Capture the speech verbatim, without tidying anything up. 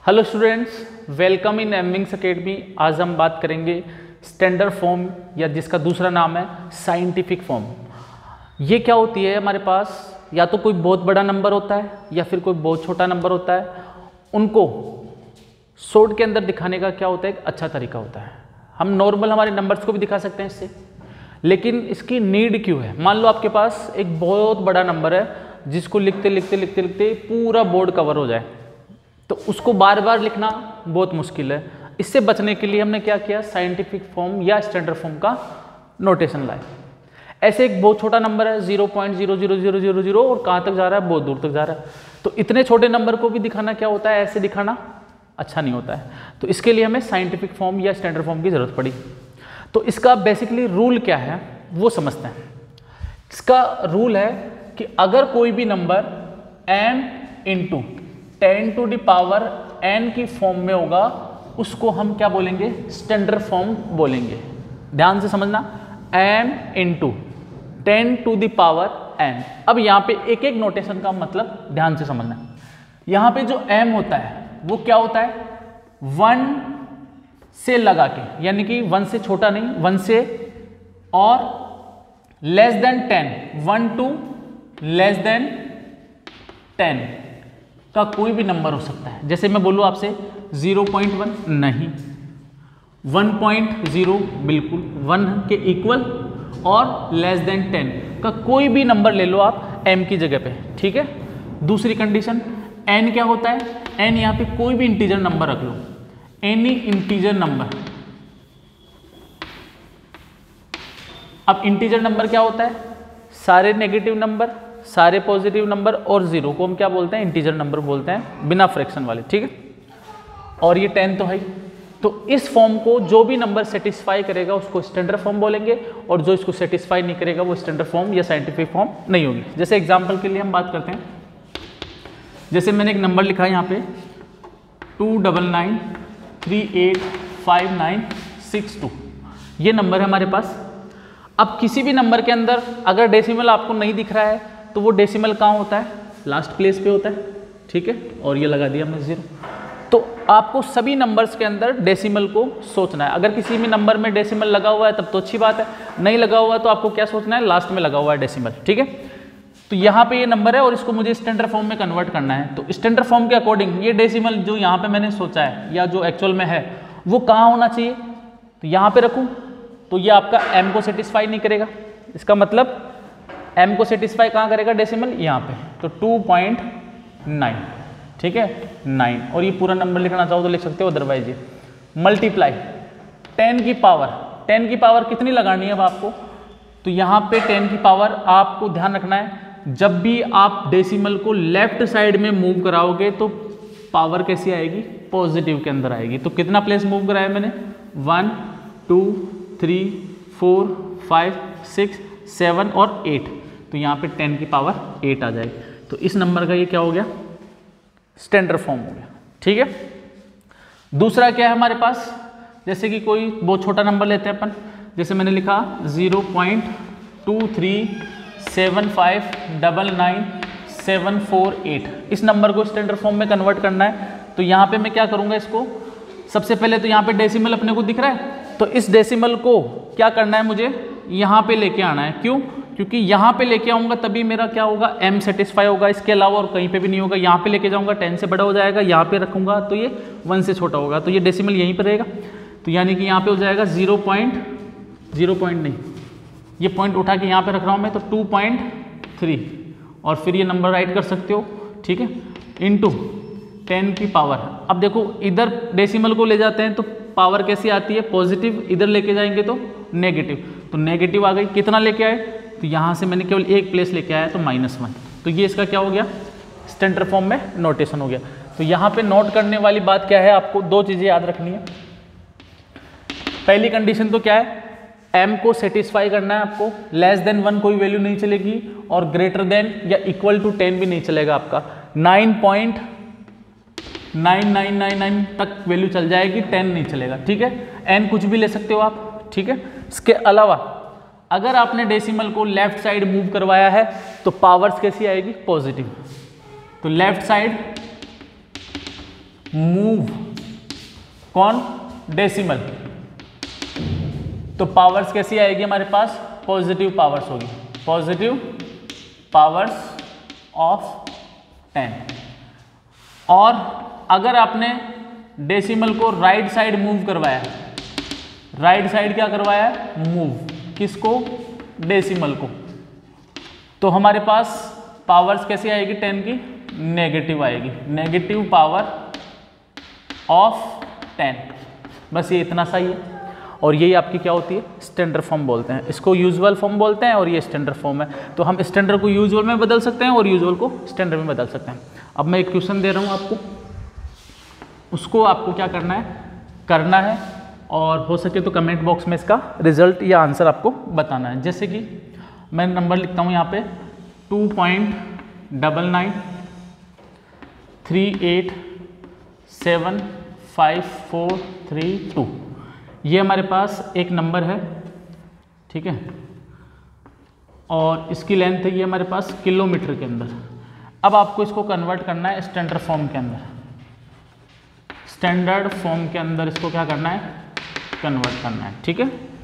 Hello students, welcome in एमविंग्स academy. आज हम बात करेंगे स्टैंडर्ड फॉर्म या जिसका दूसरा नाम है साइंटिफिक फॉर्म। ये क्या होती है? हमारे पास या तो कोई बहुत बड़ा नंबर होता है या फिर कोई बहुत छोटा नंबर होता है। उनको शॉर्ट के अंदर दिखाने का क्या होता है, एक अच्छा तरीका होता है। हम नॉर्मल हमारे नंबर्स को भी दिखा सकते हैं इससे, लेकिन इसकी नीड क्यों है? मान लो आपके पास एक बहुत बड़ा नंबर है जिसको लिखते लिखते लिखते लिखते पूरा बोर्ड कवर हो जाए, तो उसको बार बार लिखना बहुत मुश्किल है। इससे बचने के लिए हमने क्या किया, साइंटिफिक फॉर्म या स्टैंडर्ड फॉर्म का नोटेशन लाए। ऐसे एक बहुत छोटा नंबर है zero point zero zero zero zero zero और कहाँ तक जा रहा है, बहुत दूर तक जा रहा है। तो इतने छोटे नंबर को भी दिखाना क्या होता है, ऐसे दिखाना अच्छा नहीं होता है। तो इसके लिए हमें साइंटिफिक फॉर्म या स्टैंडर्ड फॉर्म की जरूरत पड़ी। तो इसका बेसिकली रूल क्या है वो समझते हैं। इसका रूल है कि अगर कोई भी number n into ten to the power n की फॉर्म में होगा, उसको हम क्या बोलेंगे, स्टैंडर्ड फॉर्म बोलेंगे। ध्यान से समझना, n into ten to the power n। अब यहाँ पे एक एक नोटेशन का मतलब ध्यान से समझना। यहाँ पे जो m होता है वो क्या होता है, वन से लगा के, यानी कि वन से छोटा नहीं, वन से और less than ten, one two less than ten का कोई भी नंबर हो सकता है। जैसे मैं बोलूँ आपसे ज़ीरो पॉइंट वन, नहीं, वन पॉइंट ज़ीरो बिल्कुल वन के इक्वल, और लेस देन टेन का कोई भी नंबर ले लो आप m की जगह पे, ठीक है। दूसरी कंडीशन, n क्या होता है, n यहाँ पे कोई भी इंटीजर नंबर रख लो, एनी इंटीजर नंबर। अब इंटीजर नंबर क्या होता है, सारे नेगेटिव नंबर, सारे पॉजिटिव नंबर और जीरो को हम क्या बोलते हैं, इंटीजर नंबर बोलते हैं, बिना फ्रैक्शन वाले, ठीक है। और ये टेन तो है ही। तो इस फॉर्म को जो भी नंबर सेटिस्फाई करेगा उसको स्टैंडर्ड फॉर्म बोलेंगे, और जो इसको सेटिस्फाई नहीं करेगा वो स्टैंडर्ड फॉर्म या साइंटिफिक फॉर्म नहीं होगी। जैसे एग्जाम्पल के लिए हम बात करते हैं, जैसे मैंने एक नंबर लिखा है यहाँ पे two double nine three eight five nine six two, ये नंबर है हमारे पास। अब किसी भी नंबर के अंदर अगर डेसिमल आपको नहीं दिख रहा है तो वो डेसिमल कहाँ होता है, लास्ट प्लेस पे होता है, ठीक है। और ये लगा दिया हमने जीरो। तो आपको सभी नंबर्स के अंदर डेसिमल को सोचना है। अगर किसी भी नंबर में डेसिमल लगा हुआ है तब तो अच्छी बात है, नहीं लगा हुआ है तो आपको क्या सोचना है, लास्ट में लगा हुआ है डेसिमल, ठीक है। तो यहाँ पे ये नंबर है और इसको मुझे स्टैंडर्ड फॉर्म में कन्वर्ट करना है। तो स्टैंडर्ड फॉर्म के अकॉर्डिंग ये डेसिमल जो यहाँ पे मैंने सोचा है या जो एक्चुअल में है वो कहाँ होना चाहिए, तो यहाँ पे रखूँ तो ये आपका m को सेटिस्फाई नहीं करेगा। इसका मतलब m को सेटिस्फाई कहाँ करेगा, डेसिमल यहाँ पे, तो टू पॉइंट नाइन, ठीक है, नाइन। और ये पूरा नंबर लिखना चाहो तो लिख सकते हो, अदरवाइज ये मल्टीप्लाई टेन की पावर, टेन की पावर कितनी लगानी है अब आपको, तो यहाँ पे टेन की पावर आपको ध्यान रखना है, जब भी आप डेसिमल को लेफ्ट साइड में मूव कराओगे तो पावर कैसी आएगी, पॉजिटिव के अंदर आएगी। तो कितना प्लेस मूव कराया मैंने, one two three four five six seven और एट, तो यहाँ पे टेन की पावर एट आ जाएगी। तो इस नंबर का ये क्या हो गया, स्टैंडर्ड फॉर्म हो गया, ठीक है। दूसरा क्या है हमारे पास, जैसे कि कोई बहुत छोटा नंबर लेते हैं अपन, जैसे मैंने लिखा zero point two three seven five double nine seven four eight, इस नंबर को स्टैंडर्ड फॉर्म में कन्वर्ट करना है। तो यहाँ पे मैं क्या करूँगा, इसको सबसे पहले तो यहाँ पे डेसिमल अपने को दिख रहा है, तो इस डेसिमल को क्या करना है, मुझे यहाँ पे लेके आना है। क्यों? क्योंकि यहाँ पे लेके आऊँगा तभी मेरा क्या होगा, m सेटिस्फाई होगा, इसके अलावा और कहीं पे भी नहीं होगा। यहाँ पे लेके जाऊँगा टेन से बड़ा हो जाएगा, यहाँ पे रखूँगा तो ये वन से छोटा होगा, तो ये डेसिमल यहीं पर रहेगा। तो यानी कि यहाँ पे हो जाएगा जीरो पॉइंट जीरो पॉइंट नहीं, ये पॉइंट उठा के यहाँ पे रख रहा हूँ मैं, तो टू पॉइंट थ्री, और फिर ये नंबर राइट कर सकते हो, ठीक है, इनटू टेन की पावर। अब देखो इधर डेसिमल को ले जाते हैं तो पावर कैसी आती है, पॉजिटिव, इधर लेके जाएंगे तो नेगेटिव, तो नेगेटिव आ गई। कितना लेके आए, तो यहाँ से मैंने केवल एक प्लेस लेके आया तो माइनस वन, तो ये इसका क्या हो गया, स्टैंडर्ड फॉर्म में नोटेशन हो गया। तो यहाँ पे नोट करने वाली बात क्या है, आपको दो चीज़ें याद रखनी है। पहली कंडीशन तो क्या है, m को सेटिस्फाई करना है आपको, लेस देन वन कोई वैल्यू नहीं चलेगी, और ग्रेटर देन या इक्वल टू टेन भी नहीं चलेगा आपका। Nine point nine nine nine nine तक वैल्यू चल जाएगी, टेन नहीं चलेगा, ठीक है। n कुछ भी ले सकते हो आप, ठीक है। इसके अलावा अगर आपने डेसिमल को लेफ्ट साइड मूव करवाया है तो पावर्स कैसी आएगी, पॉजिटिव। तो लेफ्ट साइड मूव कौन, डेसिमल, तो पावर्स कैसी आएगी हमारे पास, पॉजिटिव पावर्स होगी, पॉजिटिव पावर्स ऑफ टेन। और अगर आपने डेसिमल को राइट साइड मूव करवाया, राइट साइड क्या करवाया, मूव, किसको, डेसिमल को, तो हमारे पास पावर्स कैसी आएगी टेन की, नेगेटिव आएगी, नेगेटिव पावर ऑफ टेन। बस ये इतना सा ही है। और यही आपकी क्या होती है, स्टैंडर्ड फॉर्म बोलते हैं, इसको यूजुअल फॉर्म बोलते हैं और ये स्टैंडर्ड फॉर्म है। तो हम स्टैंडर्ड को यूजुअल में बदल सकते हैं और यूजुअल को स्टैंडर्ड में बदल सकते हैं। अब मैं एक क्वेश्चन दे रहा हूँ आपको, उसको आपको क्या करना है, करना है, और हो सके तो कमेंट बॉक्स में इसका रिजल्ट या आंसर आपको बताना है। जैसे कि मैं नंबर लिखता हूँ यहाँ पे two point double nine three eight seven five four three two, ये हमारे पास एक नंबर है, ठीक है, और इसकी लेंथ है ये हमारे पास किलोमीटर के अंदर। अब आपको इसको कन्वर्ट करना है स्टैंडर्ड फॉर्म के अंदर, स्टैंडर्ड फॉर्म के अंदर इसको क्या करना है, कन्वर्ट करना है, ठीक है।